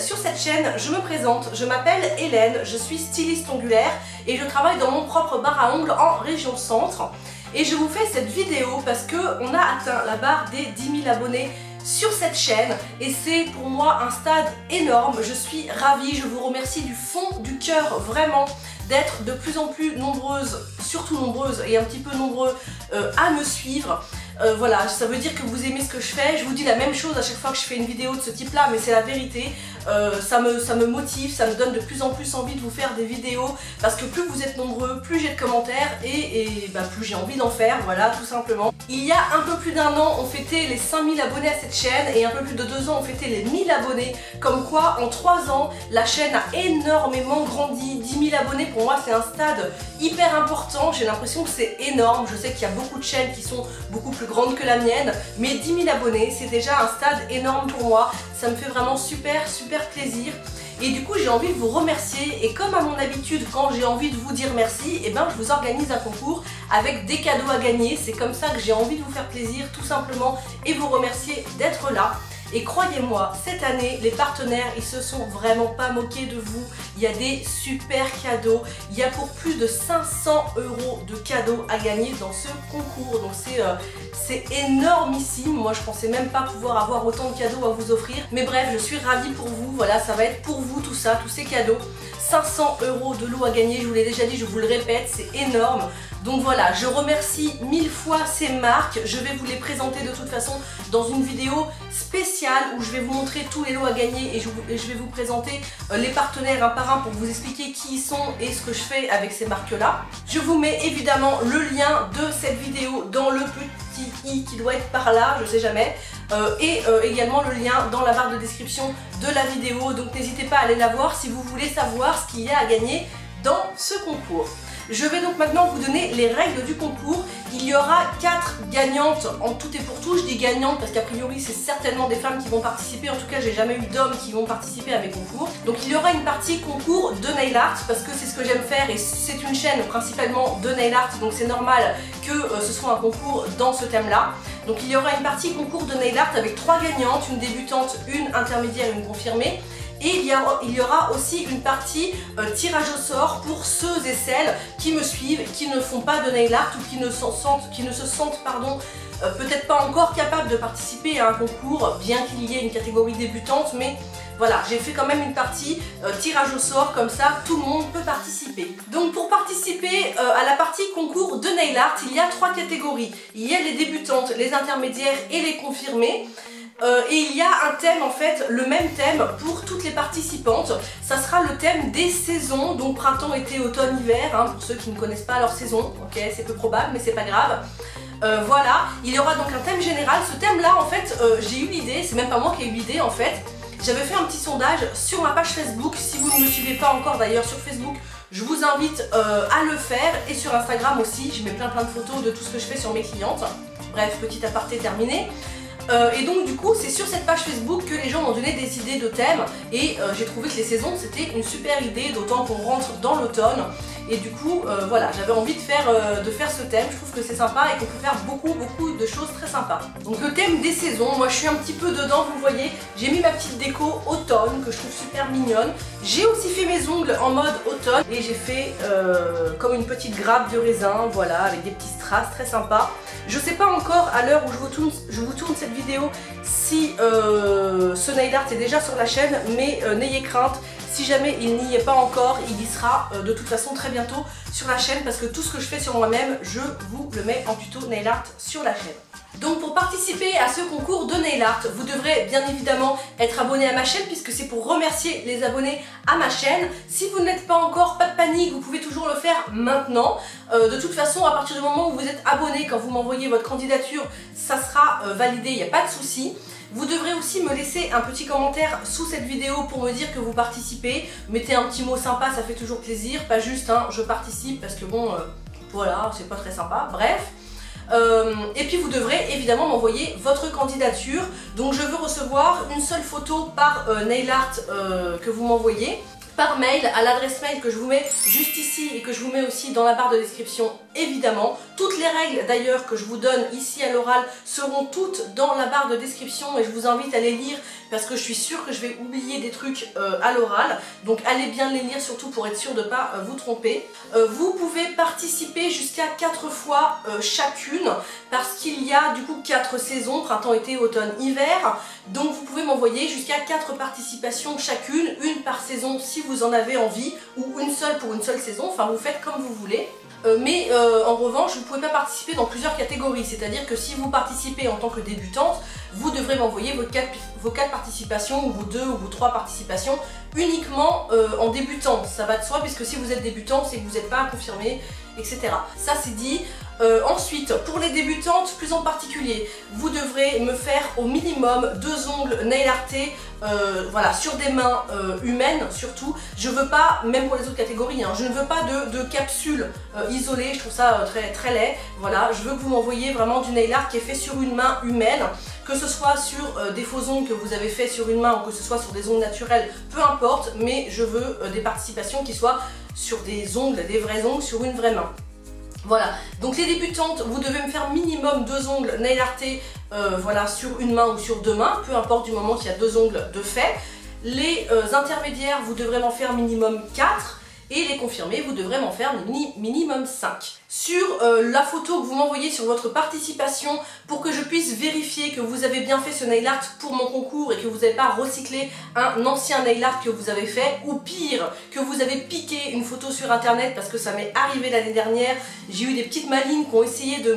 sur cette chaîne, je me présente, je m'appelle Hélène, je suis styliste ongulaire et je travaille dans mon propre bar à ongles en région centre. Et je vous fais cette vidéo parce qu'on a atteint la barre des 10 000 abonnés sur cette chaîne et c'est pour moi un stade énorme. Je suis ravie, je vous remercie du fond du cœur vraiment d'être de plus en plus nombreuses, surtout nombreuses et un petit peu nombreux à me suivre. Voilà, ça veut dire que vous aimez ce que je fais. Je vous dis la même chose à chaque fois que je fais une vidéo de ce type là, mais c'est la vérité. Ça me motive, ça me donne de plus en plus envie de vous faire des vidéos parce que plus vous êtes nombreux, plus j'ai de commentaires et plus j'ai envie d'en faire, voilà, tout simplement. Il y a un peu plus d'un an, on fêtait les 5000 abonnés à cette chaîne et un peu plus de 2 ans, on fêtait les 1000 abonnés. Comme quoi, en 3 ans, la chaîne a énormément grandi. 10 000 abonnés, pour moi, c'est un stade hyper important. J'ai l'impression que c'est énorme. Je sais qu'il y a beaucoup de chaînes qui sont beaucoup plus grandes que la mienne, mais 10 000 abonnés, c'est déjà un stade énorme pour moi. Ça me fait vraiment super plaisir. Et du coup j'ai envie de vous remercier et comme à mon habitude quand j'ai envie de vous dire merci, et ben je vous organise un concours avec des cadeaux à gagner. C'est comme ça que j'ai envie de vous faire plaisir tout simplement et vous remercier d'être là. Et croyez-moi, cette année, les partenaires, ils se sont vraiment pas moqués de vous. Il y a des super cadeaux. Il y a pour plus de 500 € de cadeaux à gagner dans ce concours. Donc c'est énormissime. Moi, je pensais même pas pouvoir avoir autant de cadeaux à vous offrir. Mais bref, je suis ravie pour vous. Voilà, ça va être pour vous tout ça, tous ces cadeaux. 500 € de lot à gagner, je vous l'ai déjà dit, je vous le répète, c'est énorme. Donc voilà, je remercie 1000 fois ces marques. Je vais vous les présenter de toute façon dans une vidéo spéciale où je vais vous montrer tous les lots à gagner et je vais vous présenter les partenaires un par un pour vous expliquer qui ils sont et ce que je fais avec ces marques-là. Je vous mets évidemment le lien de cette vidéo dans le petit i qui doit être par là, je sais jamais, et également le lien dans la barre de description de la vidéo. Donc n'hésitez pas à aller la voir si vous voulez savoir ce qu'il y a à gagner dans ce concours. Je vais donc maintenant vous donner les règles du concours. Il y aura 4 gagnantes en tout et pour tout. Je dis gagnantes parce qu'a priori c'est certainement des femmes qui vont participer. En tout cas j'ai jamais eu d'hommes qui vont participer à mes concours. Donc il y aura une partie concours de nail art parce que c'est ce que j'aime faire et c'est une chaîne principalement de nail art. Donc c'est normal que ce soit un concours dans ce thème là. Donc il y aura une partie concours de nail art avec 3 gagnantes, une débutante, une intermédiaire et une confirmée. Et il y aura aussi une partie tirage au sort pour ceux et celles qui me suivent, qui ne font pas de nail art ou qui ne se sentent peut-être pas encore capables de participer à un concours, bien qu'il y ait une catégorie débutante, mais voilà, j'ai fait quand même une partie tirage au sort, comme ça tout le monde peut participer. Donc pour participer à la partie concours de nail art, il y a 3 catégories. Il y a les débutantes, les intermédiaires et les confirmées. Et il y a un thème en fait, le même thème pour toutes les participantes. Ça sera le thème des saisons, donc printemps, été, automne, hiver, hein, pour ceux qui ne connaissent pas leur saison. Ok, c'est peu probable mais c'est pas grave. Voilà, il y aura donc un thème général. Ce thème là en fait, j'ai eu l'idée, c'est même pas moi qui ai eu l'idée en fait. J'avais fait un petit sondage sur ma page Facebook. Si vous ne me suivez pas encore d'ailleurs sur Facebook, je vous invite à le faire. Et sur Instagram aussi, je mets plein de photos de tout ce que je fais sur mes clientes. Bref, petit aparté terminé. Et donc du coup c'est sur cette page Facebook que les gens m'ont donné des idées de thèmes et j'ai trouvé que les saisons c'était une super idée, d'autant qu'on rentre dans l'automne et du coup voilà, j'avais envie de faire ce thème. Je trouve que c'est sympa et qu'on peut faire beaucoup de choses très sympas. Donc le thème des saisons, moi je suis un petit peu dedans, vous voyez, j'ai mis ma petite déco automne que je trouve super mignonne. J'ai aussi fait mes ongles en mode automne et j'ai fait comme une petite grappe de raisin, voilà, avec des petits strass très sympas. Je sais pas encore à l'heure où je vous tourne cette vidéo si ce nail art est déjà sur la chaîne, mais n'ayez crainte, si jamais il n'y est pas encore, il y sera de toute façon très bientôt sur la chaîne parce que tout ce que je fais sur moi-même, je vous le mets en tuto nail art sur la chaîne. Donc pour participer à ce concours de nail art, vous devrez bien évidemment être abonné à ma chaîne puisque c'est pour remercier les abonnés à ma chaîne. Si vous ne l'êtes pas encore, pas de panique, vous pouvez toujours le faire maintenant. De toute façon, à partir du moment où vous êtes abonné, quand vous m'envoyez votre candidature, ça sera validé, il n'y a pas de souci. Vous devrez aussi me laisser un petit commentaire sous cette vidéo pour me dire que vous participez. Mettez un petit mot sympa, ça fait toujours plaisir, pas juste hein, je participe parce que bon, voilà, c'est pas très sympa, bref. Et puis vous devrez évidemment m'envoyer votre candidature. Donc je veux recevoir une seule photo par nail art que vous m'envoyez par mail à l'adresse mail que je vous mets juste ici et que je vous mets aussi dans la barre de description évidemment. Toutes les règles d'ailleurs que je vous donne ici à l'oral seront toutes dans la barre de description et je vous invite à les lire parce que je suis sûre que je vais oublier des trucs à l'oral. Donc allez bien les lire surtout pour être sûr de ne pas vous tromper. Vous pouvez participer jusqu'à 4 fois chacune parce qu'il y a du coup 4 saisons, printemps, été, automne, hiver. Donc vous pouvez m'envoyer jusqu'à 4 participations chacune, une par saison si vous en avez envie ou une seule pour une seule saison, enfin vous faites comme vous voulez. Mais en revanche, vous ne pouvez pas participer dans plusieurs catégories, c'est-à-dire que si vous participez en tant que débutante, vous devrez m'envoyer vos 4 participations ou vos 2 ou vos 3 participations uniquement en débutant. Ça va de soi puisque si vous êtes débutant, c'est que vous n'êtes pas confirmé, etc. Ça c'est dit. Ensuite, pour les débutantes plus en particulier, vous devrez me faire au minimum 2 ongles nail artés, voilà, sur des mains humaines surtout. Je veux pas, même pour les autres catégories, hein, je ne veux pas de capsules isolées, je trouve ça très laid. Voilà, je veux que vous m'envoyiez vraiment du nail art qui est fait sur une main humaine, que ce soit sur des faux ongles que vous avez fait sur une main ou que ce soit sur des ongles naturels, peu importe, mais je veux des participations qui soient sur des ongles, des vrais ongles, sur une vraie main. Voilà, donc les débutantes, vous devez me faire minimum 2 ongles nail artés voilà, sur une main ou sur 2 mains, peu importe du moment qu'il y a 2 ongles de fait. Les intermédiaires, vous devrez m'en faire minimum 4. Et les confirmés, vous devrez m'en faire minimum 5. Sur la photo que vous m'envoyez sur votre participation, pour que je puisse vérifier que vous avez bien fait ce nail art pour mon concours et que vous n'avez pas recyclé un ancien nail art que vous avez fait, ou pire, que vous avez piqué une photo sur internet, parce que ça m'est arrivé l'année dernière, j'ai eu des petites malines qui ont essayé de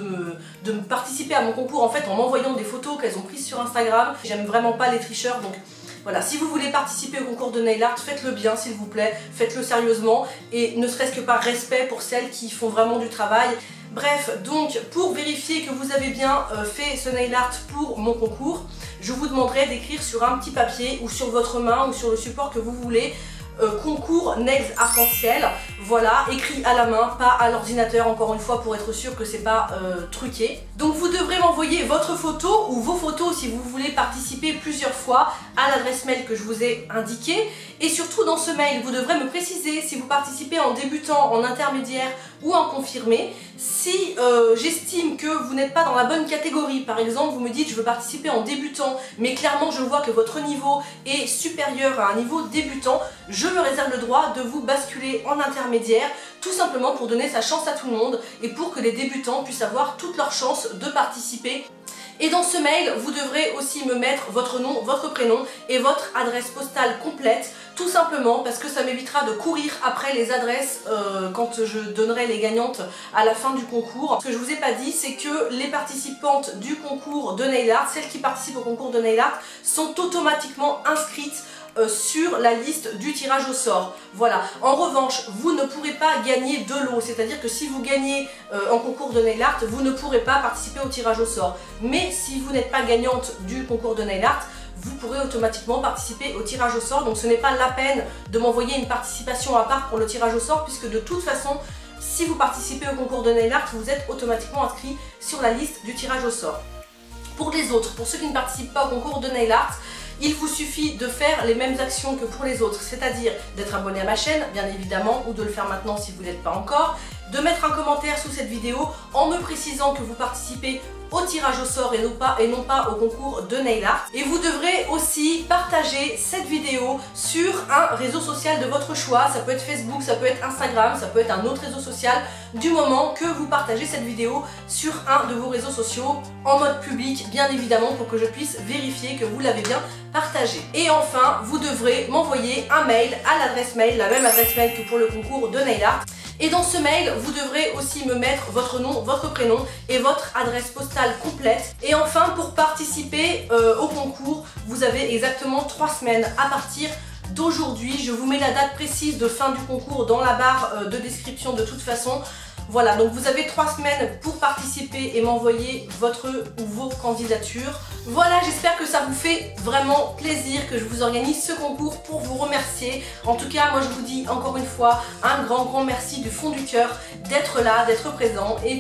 me participer à mon concours en fait en m'envoyant des photos qu'elles ont prises sur Instagram. J'aime vraiment pas les tricheurs, donc voilà, si vous voulez participer au concours de nail art, faites-le bien s'il vous plaît, faites-le sérieusement et ne serait-ce que par respect pour celles qui font vraiment du travail. Bref, donc pour vérifier que vous avez bien fait ce nail art pour mon concours, je vous demanderai d'écrire sur un petit papier ou sur votre main ou sur le support que vous voulez concours nails arc-en-ciel, voilà, écrit à la main, pas à l'ordinateur encore une fois pour être sûr que c'est pas truqué. Donc vous devrez m'envoyer votre photo ou vos photos si vous voulez participer plusieurs fois à l'adresse mail que je vous ai indiquée. Et surtout dans ce mail, vous devrez me préciser si vous participez en débutant, en intermédiaire ou en confirmé. Si j'estime que vous n'êtes pas dans la bonne catégorie, par exemple vous me dites je veux participer en débutant, mais clairement je vois que votre niveau est supérieur à un niveau débutant, je me réserve le droit de vous basculer en intermédiaire, tout simplement pour donner sa chance à tout le monde et pour que les débutants puissent avoir toutes leurs chances de participer. Et dans ce mail, vous devrez aussi me mettre votre nom, votre prénom et votre adresse postale complète, tout simplement parce que ça m'évitera de courir après les adresses quand je donnerai les gagnantes à la fin du concours. Ce que je vous ai pas dit, c'est que les participantes du concours de nail art, celles qui participent au concours de nail art, sont automatiquement inscrites sur la liste du tirage au sort. Voilà. En revanche, vous ne pourrez pas gagner de lot, c'est-à-dire que si vous gagnez en concours de nail art, vous ne pourrez pas participer au tirage au sort. Mais si vous n'êtes pas gagnante du concours de nail art, vous pourrez automatiquement participer au tirage au sort. Donc ce n'est pas la peine de m'envoyer une participation à part pour le tirage au sort, puisque de toute façon, si vous participez au concours de nail art, vous êtes automatiquement inscrit sur la liste du tirage au sort. Pour les autres, pour ceux qui ne participent pas au concours de nail art, il vous suffit de faire les mêmes actions que pour les autres, c'est-à-dire d'être abonné à ma chaîne, bien évidemment, ou de le faire maintenant si vous n'êtes pas encore, de mettre un commentaire sous cette vidéo en me précisant que vous participez au tirage au sort et non pas au concours de nail art. Et vous devrez aussi partager cette vidéo sur un réseau social de votre choix. Ça peut être Facebook, ça peut être Instagram, ça peut être un autre réseau social, du moment que vous partagez cette vidéo sur un de vos réseaux sociaux en mode public, bien évidemment, pour que je puisse vérifier que vous l'avez bien partagé. Et enfin, vous devrez m'envoyer un mail à l'adresse mail, la même adresse mail que pour le concours de nail art. Et dans ce mail, vous devrez aussi me mettre votre nom, votre prénom et votre adresse postale complète. Et enfin, pour participer au concours, vous avez exactement 3 semaines à partir d'aujourd'hui. Je vous mets la date précise de fin du concours dans la barre de description de toute façon. Voilà, donc vous avez 3 semaines pour participer et m'envoyer votre ou vos candidatures. Voilà, j'espère que ça vous fait vraiment plaisir que je vous organise ce concours pour vous remercier. En tout cas, moi je vous dis encore une fois un grand merci du fond du cœur d'être là, d'être présent. Et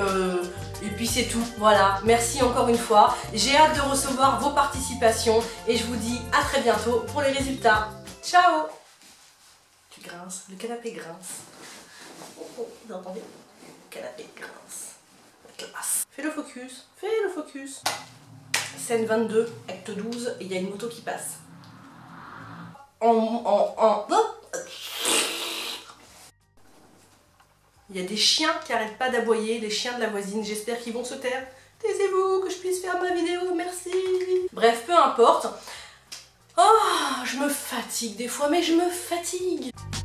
puis c'est tout, voilà, merci encore une fois. J'ai hâte de recevoir vos participations et je vous dis à très bientôt pour les résultats. Ciao! Tu grinces, le canapé grince. Oh, vous entendez? canapé classe. Fais le focus, fais le focus. Scène 22, acte 12, et il y a une moto qui passe. Il y a des chiens qui arrêtent pas d'aboyer, les chiens de la voisine, j'espère qu'ils vont se taire. Taisez-vous, que je puisse faire ma vidéo, merci. Bref, peu importe. Oh, je me fatigue des fois, mais je me fatigue.